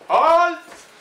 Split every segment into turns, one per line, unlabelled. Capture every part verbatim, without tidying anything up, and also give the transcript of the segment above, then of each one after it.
Halt!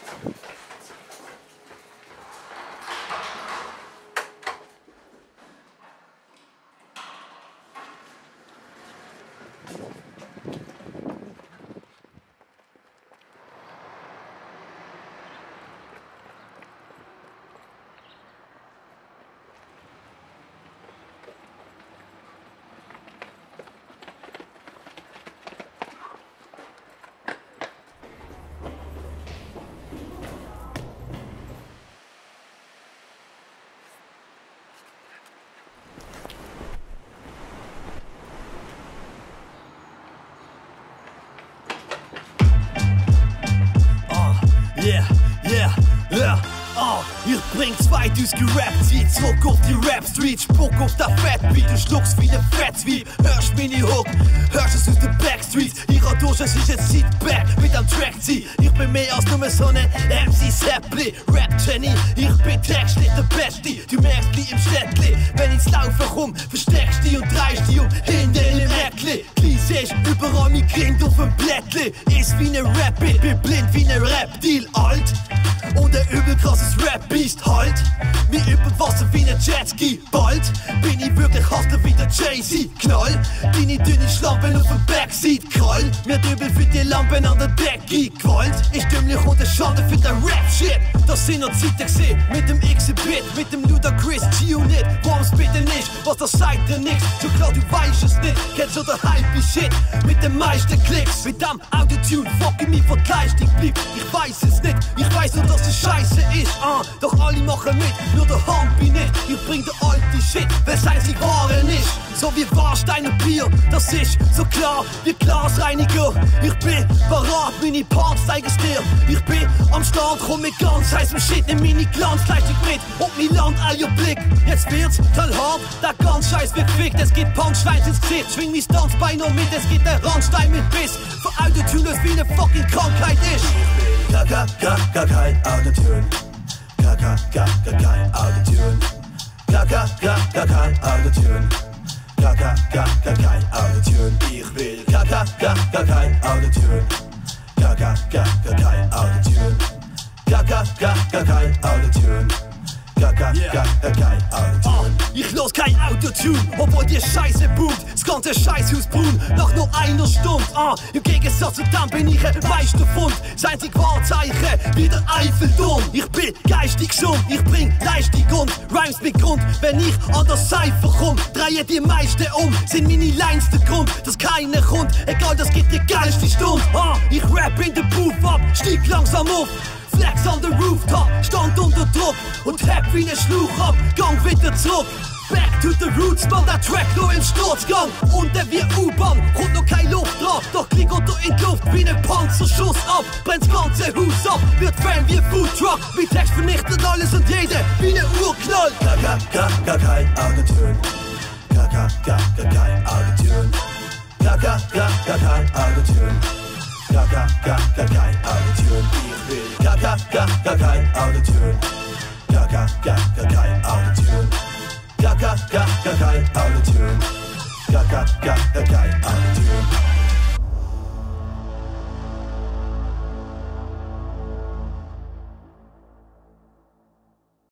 Yeah, yeah, yeah, oh, ich bring zwei Dudes gerappt, zieh zurück auf die Rap-Street, spuck auf der Fatbeat, du schluckst wie ne Fettzwieb, hörst Mini-Hook, hörst es aus den Backstreets, ihrer durch, es ist jetzt Seatback mit am Track zieh, ich bin mehr als nur so ne M C-Sappli, Rap-Jenny, ich bin textlich der Beste, du merkst wie im Städtli, wenn ich's laufe rum, versteckst die und dreist die um hinter im Eckli, gleich seh ich überall mein Kind auf dem Blättli, ist wie ne Rap-Bit, bin blind wie ne Rap-Deal, alt, und der übelkrasses Rap-Beast halt, wie über Wasser wie ne Jetski, bald bin ich wirklich harter wie der Jay-Z, knall, deine dünne Schlampen auf dem Backseat, krall, mir Dübel für die Lampen an der Decke, Gewalt, ist dümmlich und Schande für den Rap-Shit, das sind noch Zeiten gesehen, mit dem Exhibit, mit dem Ludacris G-Unit, warm's bitte nicht, was das sagt dir nix, so klar du weißt es nicht, kennst du der Hype-Shit, mit den meisten Klicks, mit dem Autotune, fucking mich vergleicht, ich blieb, ich weiß es nicht, ich weiß nur, dass es scheiße ist, uh, doch alle machen mit, nur der Humpi nicht, ich bring der alte Shit, wes einzig wahre nicht, so wie Warstein und Bier, das ist so klar wie Glasreiniger, ich bin parat, meine Parts zeigen's dir, ich bin am Start, komm mit ganz heißem Shit, nimm meine Glanzleistung mit, und mein Land all ihr Blick, jetzt wird's knallhart, der ganz Scheiß wird gefickt, es geht Punchlines ins Gesicht, schwing mein Tanzbein noch mit, es geht der Randstein mit Biss, für Autotune wie ne fucking Krankheit ist.
Gar, gar, gar, gar kein Autotune. Gar, gar, gar, gar kein Autotune. Gar, gar, gar, gar kein Autotune. Gar, gar, gar, gar kein Autotune. Ich will gar, gar, gar, gar kein Autotune. Gar, gar, gar, gar kein Autotune. Gar, gar, gar, gar kein Autotune. Gar, gar, gar, gar kein Autotune.
Ich los kein Autotune, obwohl die Scheiße boomt. Das ganze Scheißhaus brun nach nur einer Stunde. Ah, im Gegensatz zu dann bin ich ein Meisterfund. Das einzige Wahrzeichen wie der Eiffelturm. Ich bin geistig gesund, ich bring Leistung und Rhymes mit Grund. Wenn ich an der Cypher komm, drehe die meisten um. Sind meine Lines der Grund, dass keiner kommt. Egal, das gibt die geilste Stunde. Ah, ich rap in den Booth ab, stieg langsam auf. Flex on the rooftop, stand unter Druck und hab wie ne Schluch ab, gang wieder zurück. Back to the roots, man, der Track nur im Sturzgang. Und der wie U-Bahn, kommt noch keine Luft drauf. Doch klingt unter in die Luft wie ne Panzerschuss ab. Brennt's ganze Haus ab, wird Fan wie Foodtruck. Mit Text vernichtet alles und jede wie ne Urknall.
Gar, gar, gar, gar kein Autotune. Gar, gar, gar, gar kein Autotune. Gar, gar, gar, gar kein Autotune. Gar, gar, gar, gar kein Autotune. Ich will gar, gar, gar, gar kein Autotune. Gar, gar, gar, gar kein Autotune. Gar, gar, gar, gar kein Autotune. Gar, gar, gar, gar kein Autotune.